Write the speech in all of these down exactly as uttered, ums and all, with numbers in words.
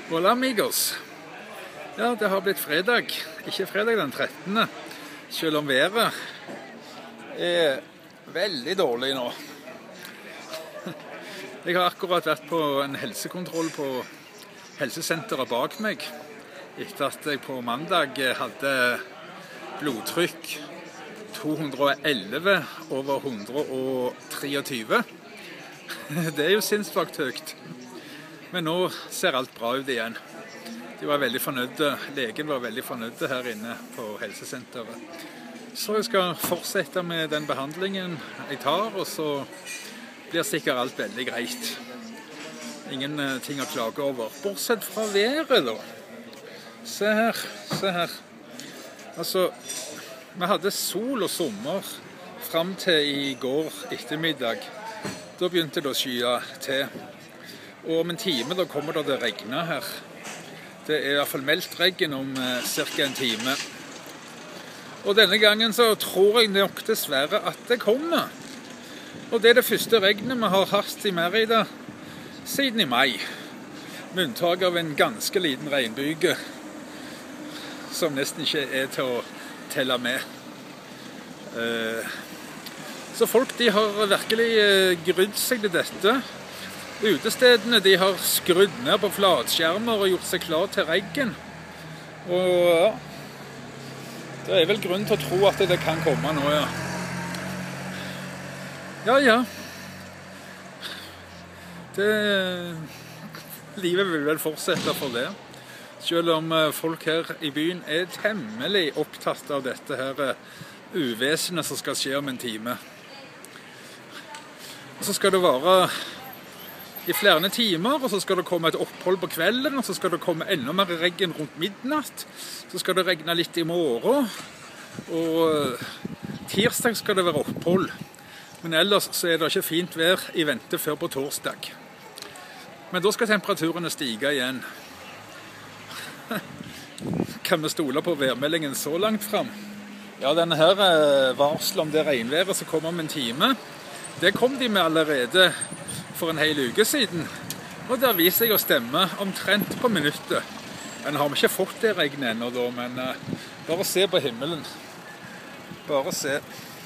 Hola amigos. Ja, det har blitt fredag. Ikke fredag den trettende. Selv om været er veldig dårlig nå. Jeg har akkurat vært på en helsekontroll på helsesenteret bak meg, etter at jeg på mandag hadde blodtrykk to hundre og elleve over hundre og treogtyve. Det er jo sinnssykt høyt. Men nå ser alt bra ut igjen. De var veldig fornøyde, legen var veldig fornøyde her inne på helsesenteret. Så jeg skal fortsette med den behandlingen jeg tar, og så blir sikkert alt veldig greit. Ingen ting å klage over, bortsett fra været da. Se her, se her. Altså, vi hadde sol og sommer frem til i går ettermiddag. Da begynte det å skye til. Og om en time da kommer det til å regne her. Det er i hvert fall meldt regn om eh, cirka en time. Og denne gangen så tror jeg nok dessverre at det kommer. Og det er det første regnet vi har hatt i Mérida siden i mai. Med unntak av en ganske liten regnbyge, som nesten ikke er til å telle med. Eh, så folk de har virkelig eh, grydd seg til dette. Utestedene de har skrudd ned på flatskjermer og gjort seg klar til regn. Og ja, det er vel grunn til å tro at det kan komme nå, ja. Ja, ja. Det, livet vil vel fortsette for det. Selv om folk her i byen er temmelig opptatt av dette her uvesenet som skal skje om en time. Og så skal det være i flere timer, og så skal det komme et opphold på kvelden, og så skal det komme enda mer regn rundt midnatt. Så skal det regne litt i morgen, og tirsdag skal det være opphold. Men ellers så er det ikke fint vær i vente før på torsdag. Men da skal temperaturene stige igjen. Kan vi stole på værmeldingen så langt frem? Ja, denne her varsel om det regnværet som kommer om en time, det kom de med allerede for en hel uke siden, og det viser seg å stemme omtrent på minuttet. Men har vi ikke fått det regnet ennå da, men uh, bare se på himmelen. Bare se.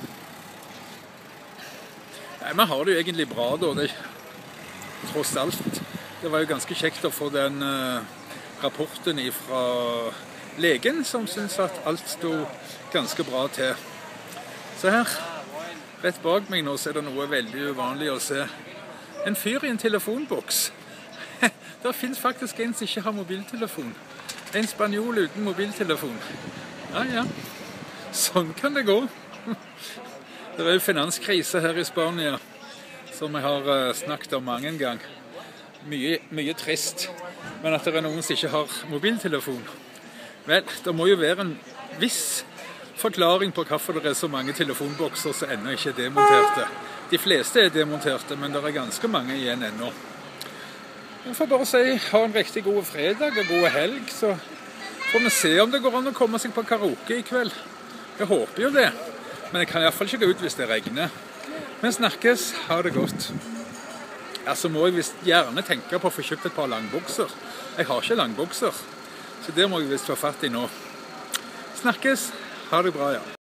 Nei, vi har det jo egentlig bra da, det, tross alt. Det var jo ganske kjekt å få den uh, rapporten fra legen, som synes at alt stod ganske bra til. Se her, rett bak meg nå så er det noe veldig uvanlig å se. En fyr i en telefonboks. Det finnes faktisk en som ikke har mobiltelefon. En spanjol uten mobiltelefon. Ja, ja. Sånn kan det gå. Det er jo finanskrise her i Spania, som jeg har snakket om mange gang. Mye, mye trist. Men at det er noen som ikke har mobiltelefon. Vel, det må jo være en viss forklaring på hvorfor det er så mange telefonbokser som ennå ikke er demonterte. De fleste er demonterte, men det er ganske mange igjen ennå. Jeg får bare si, ha en riktig god fredag og god helg, så får vi se om det går an å komme seg på karaoke i kveld. Jeg håper jo det, men jeg kan i hvert fall ikke gå ut hvis det regner. Men snakkes, ha det godt. Ja, så må jeg gjerne tenke på å få kjøpt et par langbukser. Jeg har ikke langbukser, så det må jeg visst få fatt i nå. Snakkes, ha det bra, ja.